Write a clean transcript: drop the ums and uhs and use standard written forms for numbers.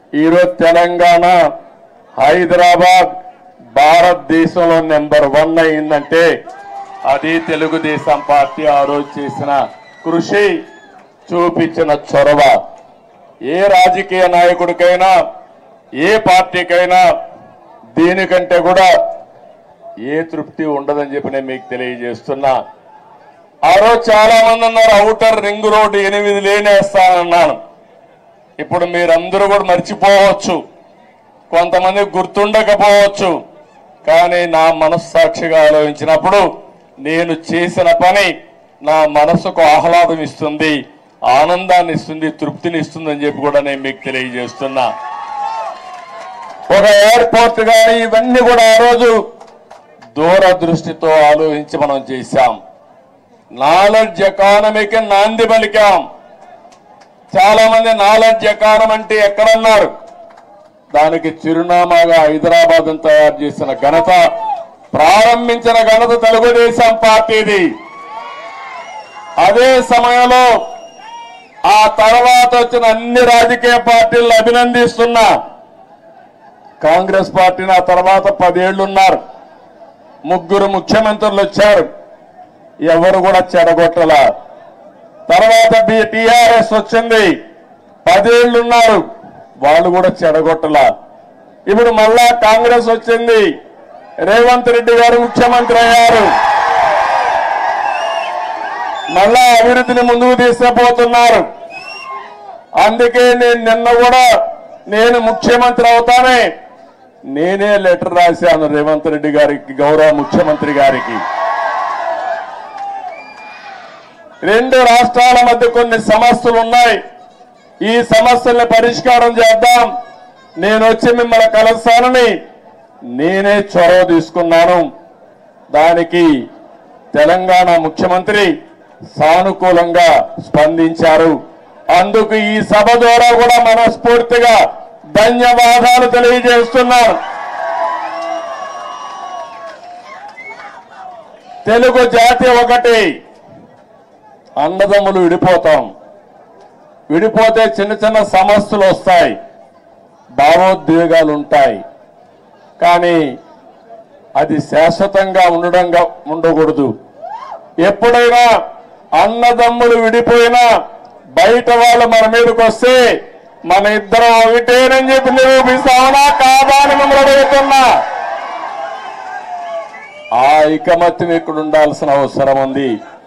ఈరోజు తెలంగాణ హైదరాబాద్ భారతదేశంలో నెంబర్ 1 అయిందంటే అది తెలుగుదేశం పార్టీ ఆ రోజు చేసిన కృషి, చూపించిన చొరవ. ఏ రాజకీయ నాయకుడికైనా ఏ పార్టీకైనా దీనికంటే కూడా ఏ తృప్తి ఉండదని చెప్పి నేను మీకు తెలియజేస్తున్నా. ఆ రోజు చాలా మంది అన్నారు ఔటర్ రింగ్ రోడ్డు 8 లేనేస్తానన్నాను. ఇప్పుడు మీరందరూ కూడా మర్చిపోవచ్చు, కొంతమంది గుర్తుండకపోవచ్చు. కానీ నా మనస్సాక్షిగా ఆలోచించినప్పుడు నేను చేసిన పని నా మనసుకు ఆహ్లాదం ఇస్తుంది, ఆనందాన్ని ఇస్తుంది, తృప్తిని ఇస్తుందని చెప్పి కూడా నేను మీకు తెలియజేస్తున్నా. ఒక ఎయిర్పోర్ట్ కానీ ఇవన్నీ కూడా ఆ రోజు దూరదృష్టితో ఆలోచించి మనం చేశాం. నాలెడ్జ్ ఎకానమీకి నాంది పలికాం. చాలా మంది నాలెడ్జ్ ఎకానమీ అంటే ఎక్కడన్నారు, దానికి చిరునామాగా హైదరాబాద్ తయారు చేసిన ఘనత, ప్రారంభించిన ఘనత తెలుగుదేశం పార్టీది. అదే సమయంలో ఆ తర్వాత వచ్చిన అన్ని రాజకీయ పార్టీలను అభినందిస్తున్నా. కాంగ్రెస్ పార్టీని ఆ తర్వాత 10 ఏళ్లున్నారు, 3 ముఖ్యమంత్రులు వచ్చారు, ఎవరు కూడా చెడగొట్టల. తర్వాత టీఆర్ఎస్ వచ్చింది, 10 ఏళ్లున్నారు, వాళ్ళు కూడా చెడగొట్టల. ఇప్పుడు మళ్ళా కాంగ్రెస్ వచ్చింది, రేవంత్ రెడ్డి గారు ముఖ్యమంత్రి అయ్యారు, మళ్ళా అభివృద్ధిని ముందుకు తీసుకుపోతున్నారు. అందుకే నిన్న కూడా నేను ముఖ్యమంత్రి అవుతానే నేనే లెటర్ రాశాను రేవంత్ రెడ్డి గారికి, గౌరవ ముఖ్యమంత్రి గారికి. 2 రాష్ట్రాల మధ్య కొన్ని సమస్యలు ఉన్నాయి, ఈ సమస్యల్ని పరిష్కారం చేద్దాం, నేను వచ్చి మిమ్మల్ని కలుస్తానని నేనే చొరవ తీసుకున్నాను. దానికి తెలంగాణ ముఖ్యమంత్రి సానుకూలంగా స్పందించారు. అందుకు ఈ సభ ద్వారా కూడా మనస్ఫూర్తిగా ధన్యవాదాలు తెలియజేస్తున్నాను. తెలుగు జాతి ఒకటి, అన్నదమ్ములు విడిపోతాం, విడిపోతే చిన్న చిన్న సమస్యలు వస్తాయి, భావోద్వేగాలు ఉంటాయి. కానీ అది శాశ్వతంగా ఉండకూడదు. ఎప్పుడైనా అన్నదమ్ములు విడిపోయినా బయట వాళ్ళు మన మీదకి వస్తే మన ఇద్దరం ఒకటేనని చెప్పి నిరూపిస్తామనా కాదా అని మిమ్మల్ని అడుగుతున్నా. ఆ ఐకమత్యం ఇక్కడ ఉండాల్సిన అవసరం ఉంది.